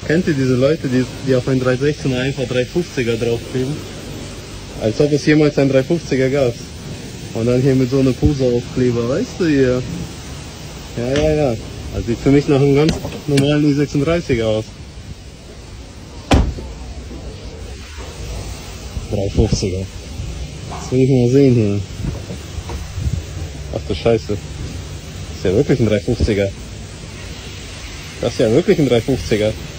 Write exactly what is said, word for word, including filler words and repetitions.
Kennt ihr diese Leute, die, die auf ein drei sechzehner einfach drei fünfziger draufkleben? Als ob es jemals ein drei fünfziger gab. Und dann hier mit so einer Puse-Aufkleber, weißt du hier? Ja, ja, ja. Das sieht für mich nach einem ganz normalen i sechsunddreißiger aus. drei fünfziger. Das will ich mal sehen hier. Ach du Scheiße. Das ist ja wirklich ein drei fünfziger. Das ist ja wirklich ein drei fünfziger.